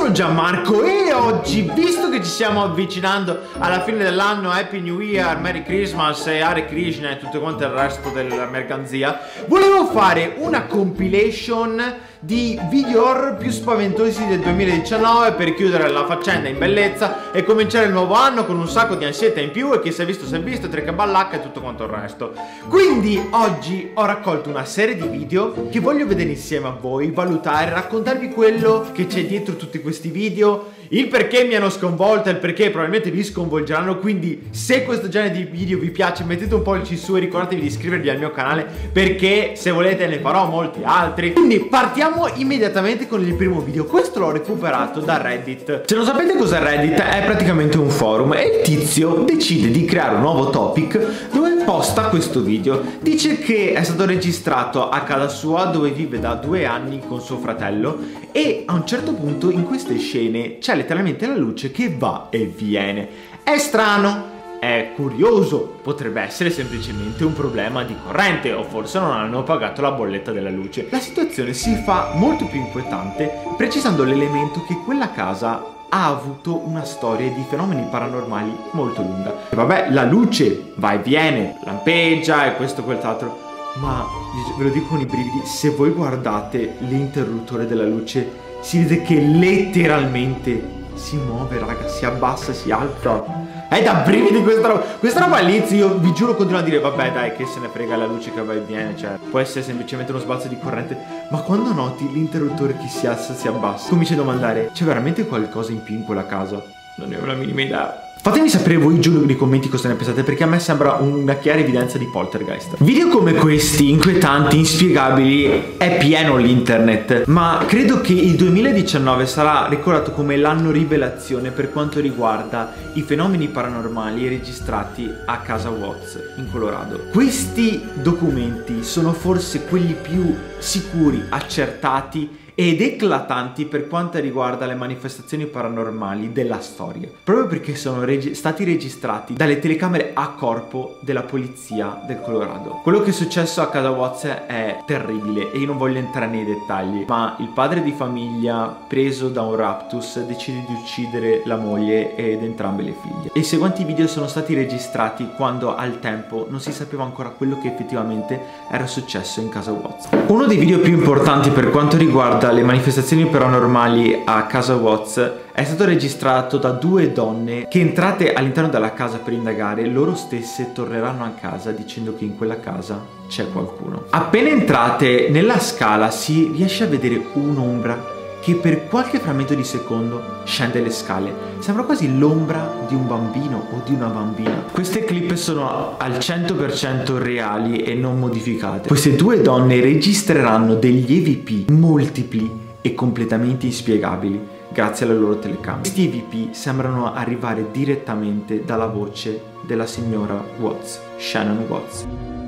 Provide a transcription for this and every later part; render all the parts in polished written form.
sono Gianmarco e oggi, visto che ci stiamo avvicinando alla fine dell'anno, Happy New Year, Merry Christmas e Hare Krishna e tutto quanto il resto della mercanzia, volevo fare una compilation di video horror più spaventosi del 2019 per chiudere la faccenda in bellezza e cominciare il nuovo anno con un sacco di ansietà in più e chi si è visto, tricaballacca e tutto quanto il resto. Quindi oggi ho raccolto una serie di video che voglio vedere insieme a voi, valutare, raccontarvi quello che c'è dietro tutti questi video, il perché mi hanno sconvolto e il perché probabilmente vi sconvolgeranno. Quindi se questo genere di video vi piace mettete un pollice su e ricordatevi di iscrivervi al mio canale, perché se volete ne farò molti altri. Quindi partiamo immediatamente con il primo video. Questo l'ho recuperato da Reddit. Se non sapete cos'è Reddit, è praticamente un forum e il tizio decide di creare un nuovo topic dove posta questo video. Dice che è stato registrato a casa sua dove vive da 2 anni con suo fratello e a un certo punto in queste scene c'è letteralmente la luce che va e viene. È strano, è curioso, potrebbe essere semplicemente un problema di corrente o forse non hanno pagato la bolletta della luce. La situazione si fa molto più inquietante precisando l'elemento che quella casa ha avuto una storia di fenomeni paranormali molto lunga. E vabbè, la luce va e viene, lampeggia e questo e quell'altro, ma ve lo dico con i brividi, se voi guardate l'interruttore della luce si vede che letteralmente si muove, raga, si abbassa, si alza. È da brividi questa roba all'inizio, io vi giuro continuo a dire vabbè dai, che se ne frega la luce che va e viene, cioè può essere semplicemente uno sbalzo di corrente, ma quando noti l'interruttore che si alza, si abbassa, cominci a domandare, c'è veramente qualcosa in più in quella casa? Non ne ho la minima idea. Fatemi sapere voi giù nei commenti cosa ne pensate, perché a me sembra una chiara evidenza di poltergeist. Video come questi, inquietanti, inspiegabili, è pieno l'internet, ma credo che il 2019 sarà ricordato come l'anno rivelazione per quanto riguarda i fenomeni paranormali registrati a casa Watts in Colorado. Questi documenti sono forse quelli più sicuri, accertati ed eclatanti per quanto riguarda le manifestazioni paranormali della storia, proprio perché sono stati registrati dalle telecamere a corpo della polizia del Colorado. Quello che è successo a casa Watts è terribile e io non voglio entrare nei dettagli, ma il padre di famiglia, preso da un raptus, decide di uccidere la moglie ed entrambe le figlie. E i seguenti video sono stati registrati quando al tempo non si sapeva ancora quello che effettivamente era successo in casa Watts. Uno dei video più importanti per quanto riguarda le manifestazioni paranormali a casa Watts è stato registrato da 2 donne che, entrate all'interno della casa per indagare, loro stesse torneranno a casa dicendo che in quella casa c'è qualcuno. Appena entrate nella scala si riesce a vedere un'ombra che per qualche frammento di secondo scende le scale. Sembra quasi l'ombra di un bambino o di una bambina. Queste clip sono al 100% reali e non modificate. Queste 2 donne registreranno degli EVP multipli e completamente inspiegabili grazie alle loro telecamere. Questi EVP sembrano arrivare direttamente dalla voce della signora Watts, Shannon Watts.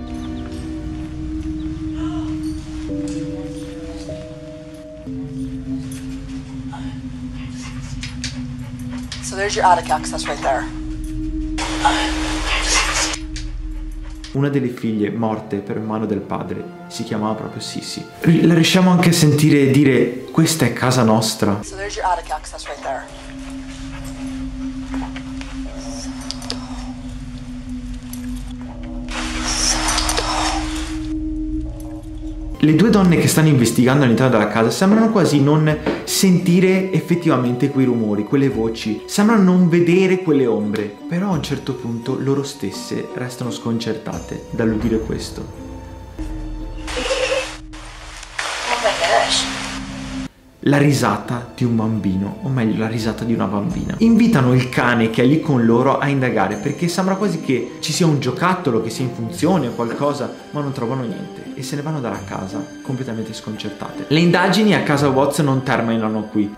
So there's your attic access right there. Una delle figlie morte per mano del padre si chiamava proprio Sissy. La riusciamo anche a sentire dire questa è casa nostra. So there's your attic access right there. Le 2 donne che stanno investigando all'interno della casa sembrano quasi non sentire effettivamente quei rumori, quelle voci, sembrano non vedere quelle ombre, però a un certo punto loro stesse restano sconcertate dall'udire questo. Oh my gosh. La risata di un bambino, o meglio la risata di una bambina. Invitano il cane che è lì con loro a indagare perché sembra quasi che ci sia un giocattolo che sia in funzione o qualcosa, ma non trovano niente e se ne vanno dalla casa completamente sconcertate. Le indagini a casa Watts non terminano qui,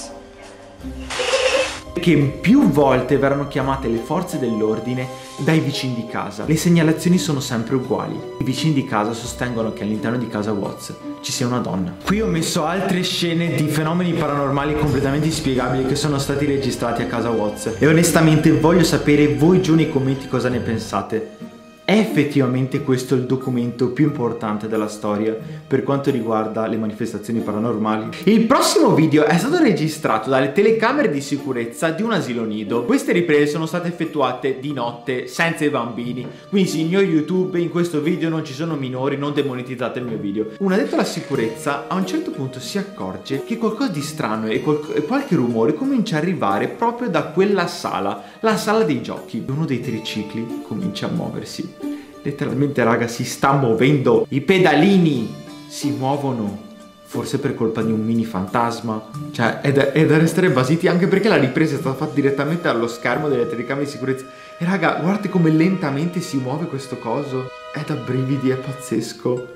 perché più volte verranno chiamate le forze dell'ordine dai vicini di casa. Le segnalazioni sono sempre uguali. I vicini di casa sostengono che all'interno di casa Watts ci sia una donna. Qui ho messo altre scene di fenomeni paranormali completamente inspiegabili che sono stati registrati a casa Watts e onestamente voglio sapere voi giù nei commenti cosa ne pensate. È effettivamente questo il documento più importante della storia per quanto riguarda le manifestazioni paranormali? Il prossimo video è stato registrato dalle telecamere di sicurezza di un asilo nido. Queste riprese sono state effettuate di notte senza i bambini, quindi signor YouTube, in questo video non ci sono minori, non demonetizzate il mio video. Un addetto alla sicurezza a un certo punto si accorge che qualcosa di strano e qualche rumore comincia a arrivare proprio da quella sala, la sala dei giochi. Uno dei tricicli comincia a muoversi. Letteralmente, raga, si sta muovendo. I pedalini si muovono. Forse per colpa di un mini fantasma. Cioè, è da restare basiti, anche perché la ripresa è stata fatta direttamente allo schermo delle telecamere di sicurezza. E raga, guardate come lentamente si muove questo coso. È da brividi, è pazzesco.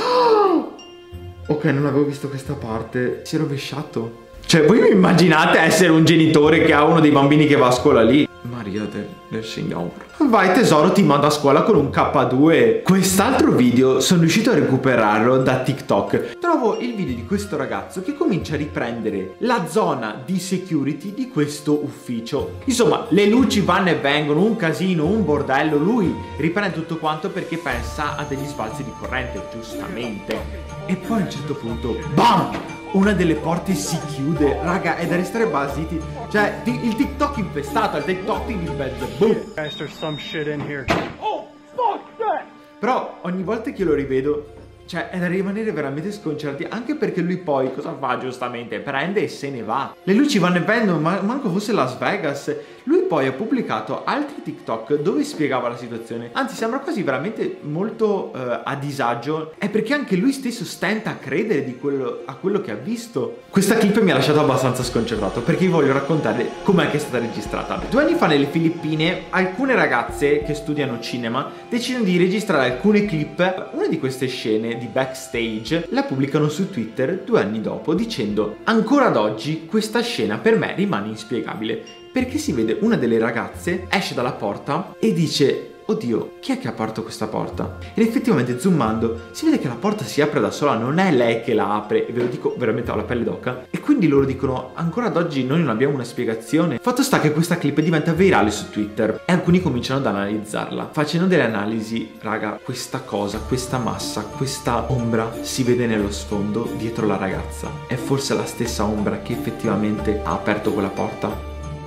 Oh! Ok, non avevo visto questa parte. Si è rovesciato. Cioè, voi mi immaginate essere un genitore che ha uno dei bambini che va a scuola lì? Maria del Signore. Vai tesoro, ti mando a scuola con un K2. Quest'altro video sono riuscito a recuperarlo da TikTok. Trovo il video di questo ragazzo che comincia a riprendere la zona di security di questo ufficio. Insomma, le luci vanno e vengono, un casino, un bordello. Lui riprende tutto quanto perché pensa a degli sbalzi di corrente, giustamente. E poi a un certo punto, BAM! Una delle porte si chiude. Raga, è da restare basiti. Cioè, il TikTok infestato, il TikTok in mezzo. Boom. Guys, there's some shit in here. Oh, fuck that! Però ogni volta che lo rivedo, cioè, è da rimanere veramente sconcertati. Anche perché lui poi cosa fa? Giustamente prende e se ne va. Le luci vanno e vengono, manco fosse Las Vegas. Lui poi ha pubblicato altri TikTok dove spiegava la situazione. Anzi, sembra quasi veramente molto a disagio. È perché anche lui stesso stenta a credere a quello che ha visto. Questa clip mi ha lasciato abbastanza sconcertato, perché vi voglio raccontare com'è che è stata registrata. 2 anni fa nelle Filippine alcune ragazze che studiano cinema decidono di registrare alcune clip. Una di queste scene di backstage la pubblicano su Twitter 2 anni dopo, dicendo: ancora ad oggi questa scena per me rimane inspiegabile. Perché si vede una delle ragazze esce dalla porta e dice: oddio, chi è che ha aperto questa porta? Ed effettivamente zoomando si vede che la porta si apre da sola, non è lei che la apre, e ve lo dico veramente, ho la pelle d'oca. E quindi loro dicono: ancora ad oggi noi non abbiamo una spiegazione. Fatto sta che questa clip diventa virale su Twitter e alcuni cominciano ad analizzarla. Facendo delle analisi, raga, questa cosa, questa massa, questa ombra si vede nello sfondo dietro la ragazza. È forse la stessa ombra che effettivamente ha aperto quella porta?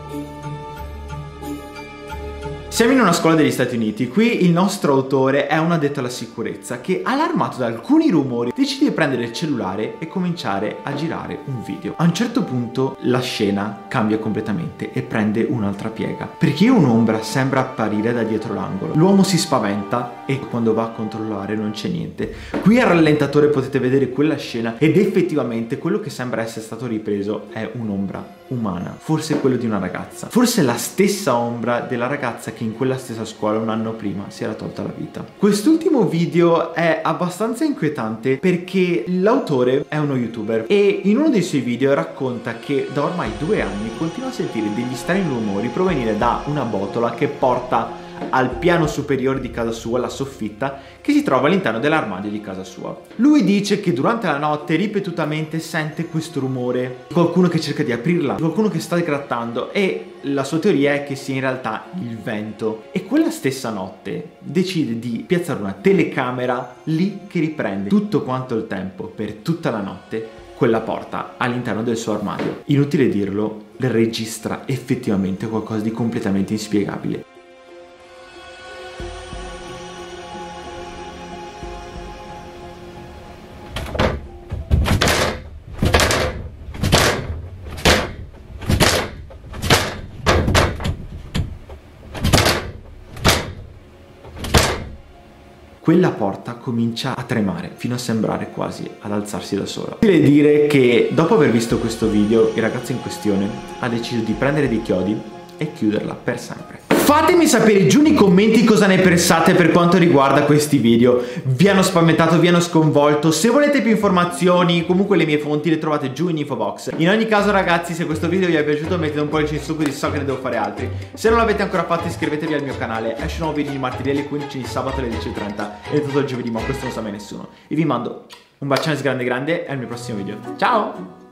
Siamo in una scuola degli Stati Uniti. Qui il nostro autore è un addetto alla sicurezza che, allarmato da alcuni rumori, decide di prendere il cellulare e cominciare a girare un video. A un certo punto la scena cambia completamente e prende un'altra piega, perché un'ombra sembra apparire da dietro l'angolo. L'uomo si spaventa e quando va a controllare non c'è niente. Qui al rallentatore potete vedere quella scena ed effettivamente quello che sembra essere stato ripreso è un'ombra umana, forse quello di una ragazza, forse la stessa ombra della ragazza che in quella stessa scuola un anno prima si era tolta la vita. Quest'ultimo video è abbastanza inquietante perché l'autore è uno youtuber e in uno dei suoi video racconta che da ormai 2 anni continua a sentire degli strani rumori provenire da una botola che porta al piano superiore di casa sua, la soffitta, che si trova all'interno dell'armadio di casa sua. Lui dice che durante la notte ripetutamente sente questo rumore, qualcuno che cerca di aprirla, qualcuno che sta grattando, e la sua teoria è che sia in realtà il vento. E quella stessa notte decide di piazzare una telecamera lì che riprende tutto quanto il tempo, per tutta la notte, quella porta all'interno del suo armadio. Inutile dirlo, registra effettivamente qualcosa di completamente inspiegabile. Quella porta comincia a tremare fino a sembrare quasi ad alzarsi da sola. Devo dire che dopo aver visto questo video, il ragazzo in questione ha deciso di prendere dei chiodi e chiuderla per sempre. Fatemi sapere giù nei commenti cosa ne pensate per quanto riguarda questi video. Vi hanno spaventato, vi hanno sconvolto? Se volete più informazioni, comunque le mie fonti le trovate giù in info box. In ogni caso ragazzi, se questo video vi è piaciuto mettete un pollice in su, così so che ne devo fare altri. Se non l'avete ancora fatto iscrivetevi al mio canale. Esce un nuovo video di martedì alle 15, di sabato alle 10:30 e tutto il giovedì, ma questo non sa mai nessuno. E vi mando un bacione grande grande e al mio prossimo video. Ciao!